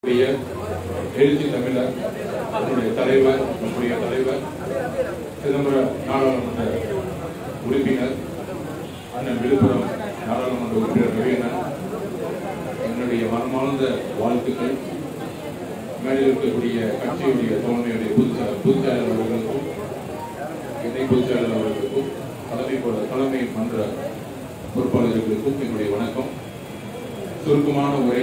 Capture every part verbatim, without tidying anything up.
எழுச்சி தமிழர் நம்முடைய தலைவர் நம்முடைய தலைவர் சிதம்பரம் நாடாளுமன்ற உறுப்பினர் அண்ணன் விழுப்புரம் நாடாளுமன்ற உறுப்பினர் ரவீந்திரன் என்னுடைய மனமார்ந்த வாழ்த்துக்கள். மேடையில் இருக்கக்கூடிய கட்சியுடைய தோழமையுடைய பொதுச் பொதுச்செயலாளர் அவர்களுக்கும் இணை பொதுச்செயலாளர் அவர்களுக்கும் தலைமை தலைமை மன்ற பொறுப்பாளர்களுக்கும் என்னுடைய வணக்கம். சுருக்கமான உரை,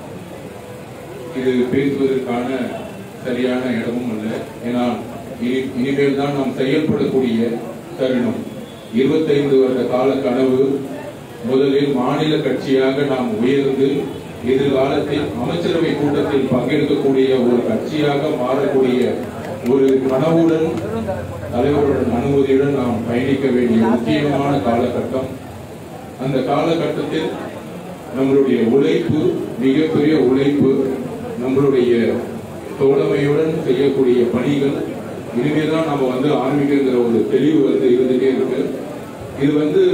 இது பேசுவதற்கான சரியான இடமும் அல்ல. ஏனால் இனிமேல் தான் நாம் செயல்படக்கூடிய தருணம். இருபத்தைந்து வருட கால கனவு முதலில் மாநில கட்சியாக நாம் உயர்ந்து எதிர்காலத்தில் அமைச்சரவை கூட்டத்தில் பங்கெடுக்கக்கூடிய ஒரு கட்சியாக மாறக்கூடிய ஒரு கனவுடன் தலைவருடன் அனுமதியுடன் நாம் பயணிக்க வேண்டிய முக்கியமான காலகட்டம். அந்த காலகட்டத்தில் நம்மளுடைய உழைப்பு, மிகப்பெரிய உழைப்பு, நம்மளுடைய தோழமையுடன் செய்யக்கூடிய பணிகள் இனிமேதான் நம்ம வந்து ஆரம்பிக்கிற ஒரு தெளிவு வந்து இருந்துட்டே இருக்கு. இது வந்து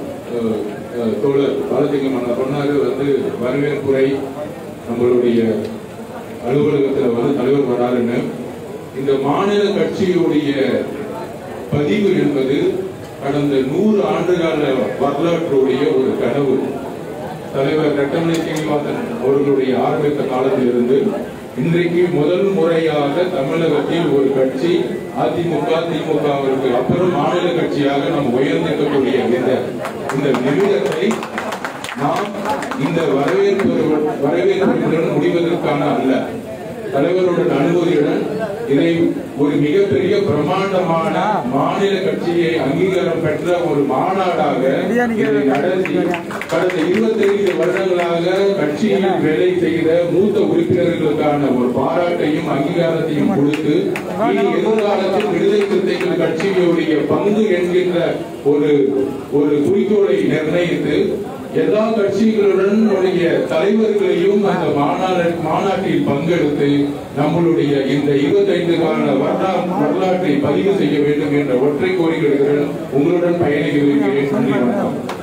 தோழர் பாலசிங்கம் அண்ணா சொன்னாரு, வந்து வரவேற்புரை நம்மளுடைய அலுவலகத்தில் வந்து தலைவர் வராருன்னு. இந்த மாநில கட்சியுடைய பதிவு என்பது கடந்த நூறு ஆண்டுகால வரலாற்றுடைய ஒரு கனவு. தலைவர் ரெட்டமலை சீனிவாசன் அவர்களுடைய ஆரம்பித்த காலத்திலிருந்து இன்றைக்கு முதல் முறையாக தமிழகத்தில் ஒரு கட்சி அதிமுக திமுகவிற்கு அப்புறம் மாநில கட்சியாக நாம் உயர்ந்திருக்கக்கூடிய இந்த இந்த நிமிடத்தை நாம் இந்த வரவேற்பு வரவேற்புடன் முடிவதற்கான அல்ல, தலைவருடன் அனுமதியுடன் இதை ஒரு மிகப்பெரிய பிரமாண்டமான மாநில கட்சியை அங்கீகாரம் பெற்ற ஒரு மாநாடாக இதை நடத்தி கடந்த இருபத்தி ஐந்து வருடங்களாக கட்சியில் வேலை செய்த மூத்த உறுப்பினர்களுக்கான ஒரு பாராட்டையும் அங்கீகாரத்தையும் கொடுத்து இனி எதிர்காலத்தில் விடுதலை சிறுத்தைகள் கட்சியுடைய பங்கு என்கின்ற ஒரு ஒரு குறிக்கோளை நிர்ணயித்து எல்லா கட்சிகளுடன் தலைவர்களையும் அந்த மாநாடு மாநாட்டில் பங்கெடுத்து நம்மளுடைய இந்த இருபத்தி ஐந்து கால வரலாற்றை பதிவு செய்ய வேண்டும் என்ற ஒற்றை கோரிக்கைகளுடன் உங்களுடன் பயணிக்க இருக்கிறேன்.